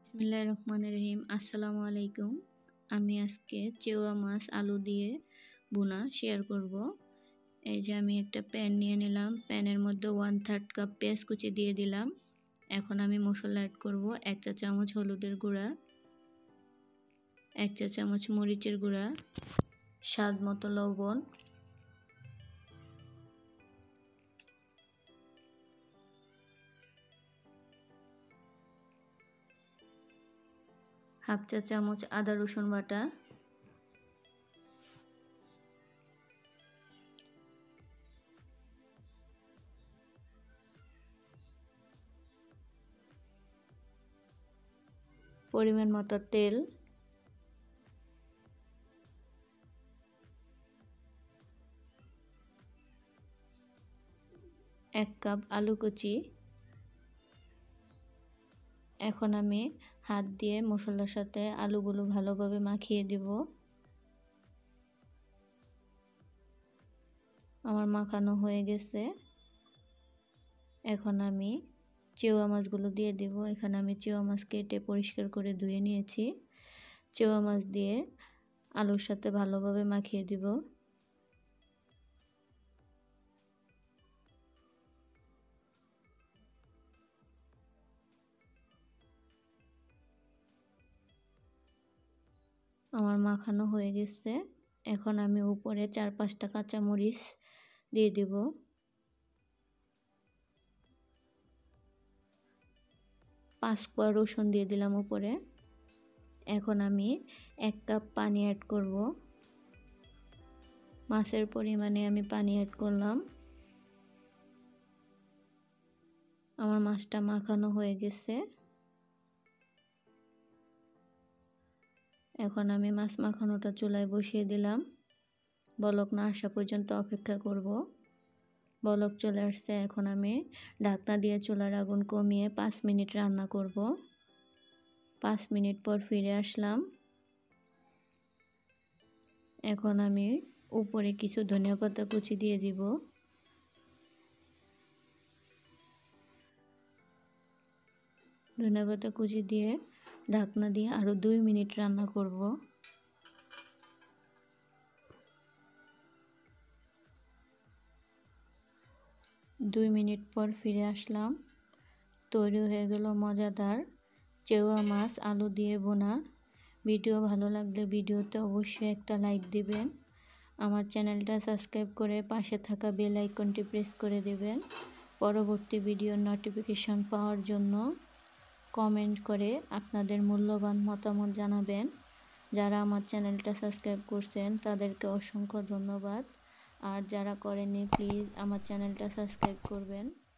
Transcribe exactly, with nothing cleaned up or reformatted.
বিসমিল্লাহির রহমানির রহিম। আসসালামু আলাইকুম। আমি আজকে চেওয়া মাছ আলু দিয়ে ভুনা শেয়ার করব। এই যে আমি একটা প্যান নিয়ে নিলাম, প্যানের মধ্যে ওয়ান থার্ড কাপ পেঁয়াজ কুচি দিয়ে দিলাম। এখন আমি মশলা অ্যাড করব। এক চা চামচ হলুদের গুঁড়া, এক চা চামচ মরিচের গুঁড়া, স্বাদ মতো লবণ, হাফ চা চামচ আদা রসুন বাটা, পরিমাণ মতো তেল, এক কাপ আলু কুচি। এখন আমি হাত দিয়ে মশলার সাথে আলুগুলো ভালোভাবে মাখিয়ে দেব। আমার মাখানো হয়ে গেছে। এখন আমি চেওয়া মাছগুলো দিয়ে দেব। এখানে আমি চেওয়া মাছ কেটে পরিষ্কার করে ধুয়ে নিয়েছি। চেওয়া মাছ দিয়ে আলুর সাথে ভালোভাবে মাখিয়ে দেব। আমার মাখানো হয়ে গেছে। এখন আমি উপরে চার পাঁচটা কাঁচামরিচ দিয়ে দেব। পাঁচ কোয়া রসুন দিয়ে দিলাম উপরে। এখন আমি এক কাপ পানি অ্যাড করব। মাছের পরিমাণে আমি পানি অ্যাড করলাম। আমার মাছটা মাখানো হয়ে গেছে। এখন আমি মাছ মাখানোটা চুলায় বসিয়ে দিলাম। বলক না আসা পর্যন্ত অপেক্ষা করব। বলক চলে আসছে। এখন আমি ঢাকনা দিয়ে চুলার আগুন কমিয়ে পাঁচ মিনিট রান্না করব। পাঁচ মিনিট পর ফিরে আসলাম। এখন আমি উপরে কিছু ধনিয়া পাতা কুচি দিয়ে দিব। ধনিয়া পাতা কুচি দিয়ে ঢাকনা দিয়ে আরও দুই মিনিট রান্না করব। দুই মিনিট পর ফিরে আসলাম। তৈরি হয়ে গেল মজাদার চেওয়া মাছ আলু দিয়ে ভুনা। ভিডিও ভালো লাগলে ভিডিওতে অবশ্যই একটা লাইক দিবেন। আমার চ্যানেলটা সাবস্ক্রাইব করে পাশে থাকা বেল আইকনটি প্রেস করে দেবেন। পরবর্তী ভিডিওর নোটিফিকেশন পাওয়ার জন্য কমেন্ট করে আপনাদের মূল্যবান মতামত জানাবেন। যারা আমার চ্যানেলটা সাবস্ক্রাইব করছেন তাদেরকে অসংখ্য ধন্যবাদ। আর যারা করেননি প্লিজ আমার চ্যানেলটা সাবস্ক্রাইব করবেন।